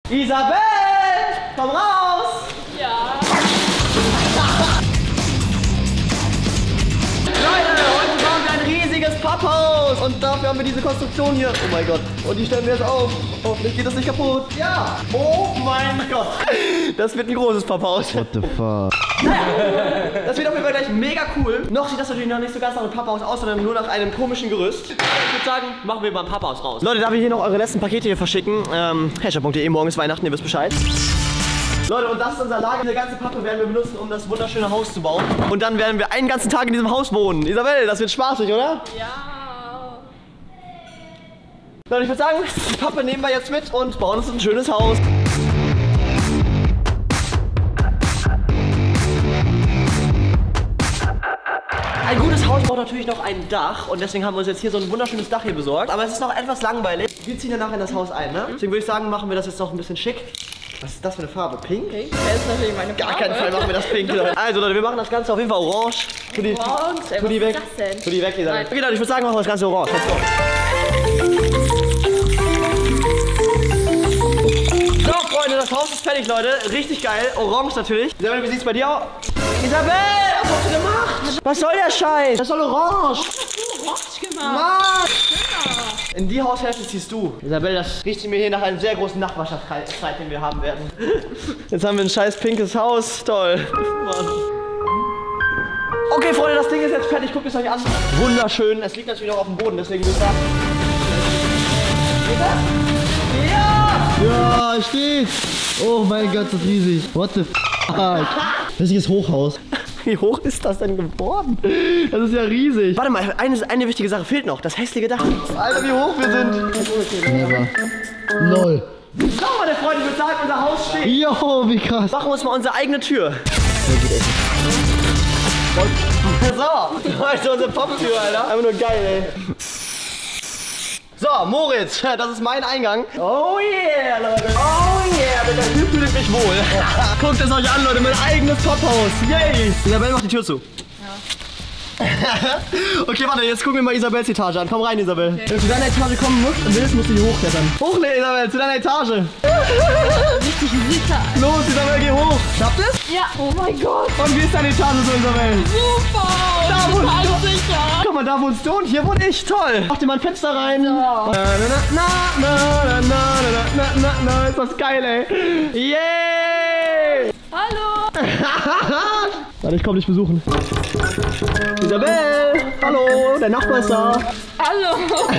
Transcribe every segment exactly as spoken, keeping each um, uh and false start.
Isabel, komm raus! Ja. Leute, heute bauen wir ein riesiges Papphaus und dafür haben wir diese Konstruktion hier. Oh mein Gott. Und die stellen wir jetzt auf. Hoffentlich geht das nicht kaputt. Ja. Oh mein Gott. Das wird ein großes Papphaus. What the fuck? Das wird auf jeden Fall gleich mega cool. Noch sieht das natürlich noch nicht so ganz nach einem Papphaus aus, sondern nur nach einem komischen Gerüst. Ich würde sagen, machen wir mal ein Papphaus raus. Leute, darf ich hier noch eure letzten Pakete hier verschicken? Ähm, hashtag punkt de, morgen ist Weihnachten, ihr wisst Bescheid. Leute, und das ist unser Lager. Diese ganze Pappe werden wir benutzen, um das wunderschöne Haus zu bauen. Und dann werden wir einen ganzen Tag in diesem Haus wohnen. Isabel, das wird spaßig, oder? Ja. Leute, ich würde sagen, die Pappe nehmen wir jetzt mit und bauen uns ein schönes Haus. Ein gutes Haus braucht natürlich noch ein Dach und deswegen haben wir uns jetzt hier so ein wunderschönes Dach hier besorgt. Aber es ist noch etwas langweilig. Wir ziehen ja nachher in das Haus ein, ne? Deswegen würde ich sagen, machen wir das jetzt noch ein bisschen schick. Was ist das für eine Farbe? Pink? Pink? Das ist natürlich meine Farbe. Gar keinen Fall machen wir das pink, Leute. Also Leute, wir machen das Ganze auf jeden Fall orange. Tu die, Orange? tu die Was weg. ist das denn? Tu die weg, Isabel. Nein. Okay, Leute, ich würde sagen, machen wir das Ganze orange. Let's go. So, Freunde, das Haus ist fertig, Leute. Richtig geil. Orange natürlich. Isabel, wie sieht's bei dir aus? Isabel, was hast du gemacht? Was soll der Scheiß? Das soll orange. Was hast du orange gemacht? Mann! In die Haushälfte ziehst du. Isabel, das riecht mir hier nach einem sehr großen Nachbarschaftszeit, den wir haben werden. Jetzt haben wir ein scheiß pinkes Haus. Toll. Mann. Okay, Freunde, das Ding ist jetzt fertig. Guckt es euch an. Wunderschön. Es liegt natürlich noch auf dem Boden, deswegen würde ich sagen. Geht das? Ja! Ja, steht. Oh mein Gott, das ist riesig. What the fuck? Riesiges Hochhaus. Wie hoch ist das denn geworden? Das ist ja riesig. Warte mal, eine, eine wichtige Sache fehlt noch. Das hässliche Dach. Alter, wie hoch wir sind. Lol. So, meine Freunde, ich würde sagen, unser Haus steht. Jo, wie krass. Machen wir uns mal unsere eigene Tür. So, Leute, unsere Poptür, Alter. Einfach nur geil, ey. So, Moritz, das ist mein Eingang. Oh yeah, Leute. Oh yeah, mit der Tür fühle ich mich wohl. Guckt es euch an, Leute, mein eigenes Pophaus. Yay. Isabel, mach die Tür zu. Okay, warte, jetzt gucken wir mal Isabels Etage an. Komm rein, Isabel. Okay. Wenn du zu deiner Etage kommen musst und willst, musst du hier hochklettern. Hoch, Isabel, zu deiner Etage. Richtig sicher. Los, Isabel, geh hoch. Klappt es? Ja. Oh mein Gott. Und wie ist deine Etage so, Isabel? Super. Da wohnst Total du. sicher. Guck mal, da wohnst du und hier wohne ich. Toll. Mach dir mal ein Fenster rein. Ja. Na, na, na, na, na, na, na, na, na, ist das geil, ey. Yay. Hallo. Warte, ich komm dich besuchen. Isabel! Hallo, der Nachbar ist da. Hallo.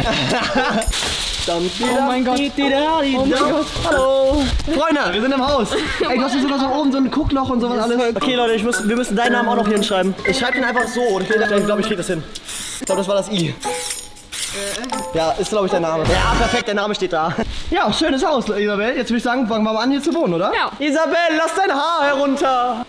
Oh mein Gott. Oh mein Gott. Hallo. Freunde, wir sind im Haus. Ey, du hast hier sogar so oben so ein Guckloch und sowas alles. Okay, Leute, ich muss, wir müssen deinen Namen auch noch hier hinschreiben. Ich schreibe den einfach so und ich glaube, ich krieg das hin. Ich glaube, das war das I. Ja, ist glaube ich der Name. Ja, perfekt, der Name steht da. Ja, schönes Haus, Isabel. Jetzt würde ich sagen, fangen wir mal an hier zu wohnen, oder? Ja. Isabel, lass dein Haar herunter.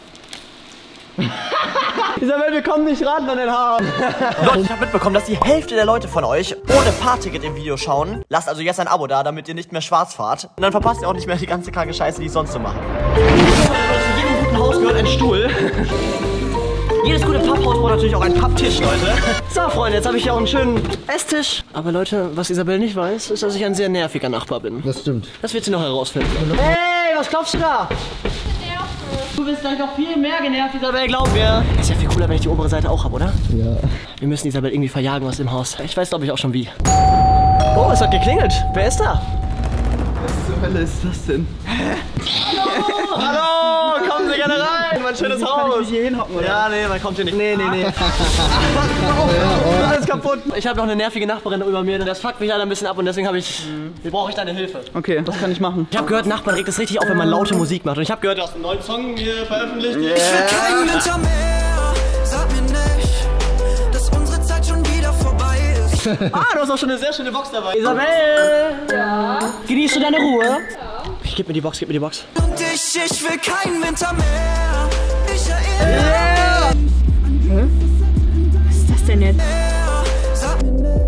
Isabel, wir kommen nicht ran an den Haaren. Leute, ich habe mitbekommen, dass die Hälfte der Leute von euch ohne Fahrticket im Video schauen. Lasst also jetzt ein Abo da, damit ihr nicht mehr schwarz fahrt. Und dann verpasst ihr auch nicht mehr die ganze kranke Scheiße, die ich sonst so mache. Zu jedem guten Haus gehört ein Stuhl. Jedes gute Papphaus braucht natürlich auch einen Papptisch, Leute. So, Freunde, jetzt habe ich hier auch einen schönen Esstisch. Aber Leute, was Isabel nicht weiß, ist, dass ich ein sehr nerviger Nachbar bin. Das stimmt. Das wird sie noch herausfinden. Hey, was glaubst du da? Du bist gleich noch viel mehr genervt, Isabel, glaub mir. Ist ja viel cooler, wenn ich die obere Seite auch habe, oder? Ja. Wir müssen Isabel irgendwie verjagen aus dem Haus. Ich weiß, glaube ich, auch schon wie. Oh, es hat geklingelt. Wer ist da? Was zur Hölle ist das denn? Hallo! Hallo! Kommen Sie gerne rein! Mein schönes Haus! Kann ich mich hier hinhocken, oder? Ja, nee, man kommt hier nicht. Nee, nee, nee. Oh, alles kaputt. Ich habe noch eine nervige Nachbarin über mir. Das fuckt mich leider ein bisschen ab und deswegen habe ich... Hier brauche ich deine Hilfe. Okay, was kann ich machen? Ich habe gehört, Nachbarn regt es richtig auf, wenn man laute Musik macht. Und ich habe gehört, du hast einen neuen Song hier veröffentlicht. Yeah. Ich will keinen Winter mehr. Sag mir nicht, dass unsere Zeit schon wieder vorbei ist. Ah, du hast auch schon eine sehr schöne Box dabei. Isabel! Ja. Genießt du deine Ruhe? Ja. Gib mir die Box, gib mir die Box. Und ich, ich will keinen Winter mehr. Ich erinnere Yeah. Was ist das denn jetzt? Sag mir nicht.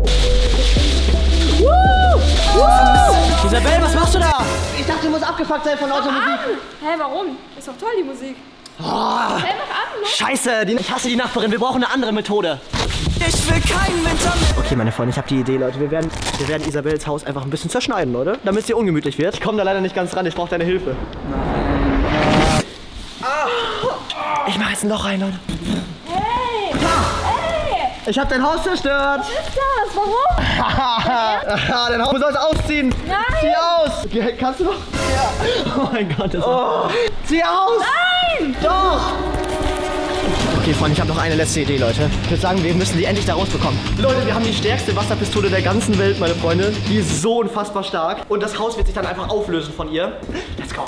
Woo! Woo! Isabel, was machst du da? Ich dachte, du musst abgefuckt sein von lauter Musik. Hä, hey, warum? Ist doch toll, die Musik. Oh, Hey, mach an, los. Scheiße, die, ich hasse die Nachbarin. Wir brauchen eine andere Methode. Ich will keinen Winter mehr. Okay, meine Freunde, ich habe die Idee, Leute. Wir werden, wir werden Isabels Haus einfach ein bisschen zerschneiden, Leute. Damit es hier ungemütlich wird. Ich komme da leider nicht ganz ran. Ich brauche deine Hilfe. Nein. Ah. Ich mache jetzt ein Loch rein, Leute. Hey! Hey! Ich habe dein Haus zerstört. Was ist das? Warum? Ja, dein Haus. Du sollst ausziehen. Nein! Zieh aus. Okay, kannst du noch? Ja. Oh mein Gott. Das oh. Zieh aus. Nein! Doch. Okay, Freunde, ich habe noch eine letzte Idee, Leute. Ich würde sagen, wir müssen die endlich da rausbekommen. Leute, wir haben die stärkste Wasserpistole der ganzen Welt, meine Freunde. Die ist so unfassbar stark. Und das Haus wird sich dann einfach auflösen von ihr. Let's go.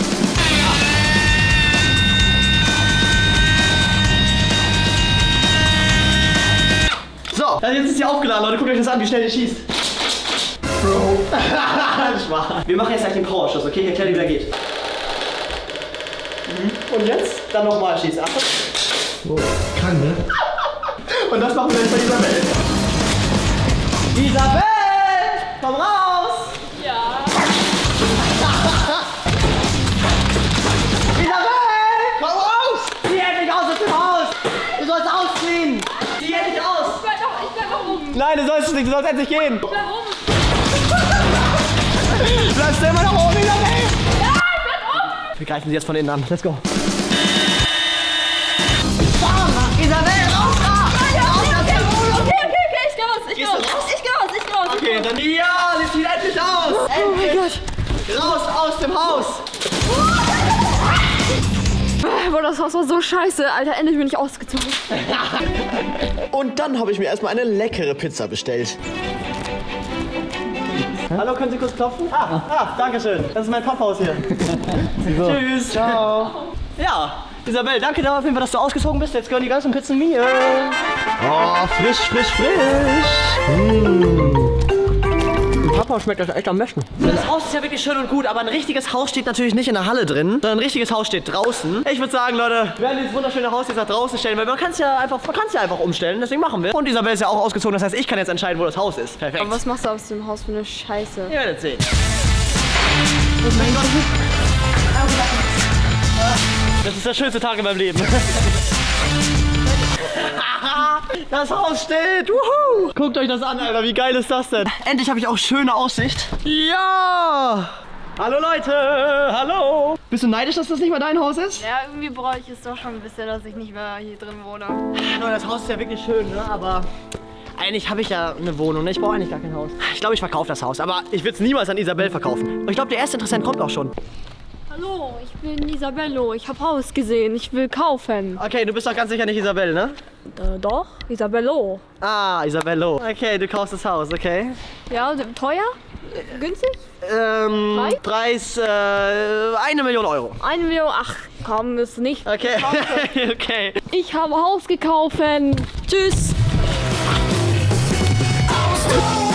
So, jetzt ist sie aufgeladen, Leute. Guckt euch das an, wie schnell die schießt. Bro. Spaß. Wir machen jetzt gleich den Powerschuss, okay? Ich erkläre dir, wie der geht. Und jetzt dann nochmal schießen. Achtung. Oh, kann, ne? Und das machen wir jetzt bei Isabel. Isabel! Komm raus! Ja. Isabel! Komm raus! Zieh endlich aus aus dem Haus! Du sollst ausziehen! Zieh endlich aus! Ich bleib noch, ich bleib noch oben. Nein, du sollst es nicht, du sollst endlich gehen! Ich bleib oben. Bleibst du immer noch oben, Isabel? Ja, ich bleib oben. Wir greifen sie jetzt von innen an. Let's go. Isabel, raus da! Okay, okay, okay, okay, okay, ich geh raus, ich geh Gehst du raus. raus? Ich geh raus, ich geh raus. Okay, dann ja, sie zieht endlich aus! Oh mein Endlich. Gott. Raus aus dem Haus! Boah, das Haus war so scheiße, Alter, endlich bin ich ausgezogen. Und dann habe ich mir erstmal eine leckere Pizza bestellt. Hallo, können Sie kurz klopfen? Ah, ah, danke schön. Das ist mein Papphaus hier. So. Tschüss. Ciao. Ja, Isabel, danke dir auf jeden Fall, dass du ausgezogen bist. Jetzt gehören die ganzen Pizzen mir. Oh, frisch, frisch, frisch. Mmh. Papphaus schmeckt das echt am besten. Das Haus ist ja wirklich schön und gut, aber ein richtiges Haus steht natürlich nicht in der Halle drin, sondern ein richtiges Haus steht draußen. Ich würde sagen, Leute, wir werden dieses wunderschöne Haus jetzt nach draußen stellen, weil man kann es ja einfach, man kann es ja einfach umstellen, deswegen machen wir. Und Isabel ist ja auch ausgezogen, das heißt, ich kann jetzt entscheiden, wo das Haus ist. Perfekt. Aber was machst du aus dem Haus für eine Scheiße? Ihr werdet sehen. Oh mein Gott. Das ist der schönste Tag in meinem Leben. Das Haus steht! Wuhu! Guckt euch das an, Alter. Wie geil ist das denn? Endlich habe ich auch schöne Aussicht. Ja! Hallo Leute! Hallo! Bist du neidisch, dass das nicht mehr dein Haus ist? Ja, irgendwie bereue ich es doch schon ein bisschen, dass ich nicht mehr hier drin wohne. Leute, das Haus ist ja wirklich schön, ne? Aber eigentlich habe ich ja eine Wohnung, ne? Ich brauche eigentlich gar kein Haus. Ich glaube, ich verkaufe das Haus, aber ich will es niemals an Isabel verkaufen. Und ich glaube, der erste Interessent kommt auch schon. Hallo, ich bin Isabello. Ich habe Haus gesehen. Ich will kaufen. Okay, du bist doch ganz sicher nicht Isabel, ne? Äh, doch, Isabello. Ah, Isabello. Okay, du kaufst das Haus, okay. Ja, teuer? Günstig? Ähm, Preis? Preis, äh, eine Million Euro. Eine Million? Ach, komm, ist nicht. Okay, Kaufe. okay. Ich habe Haus gekauft. Tschüss. Ausdruck.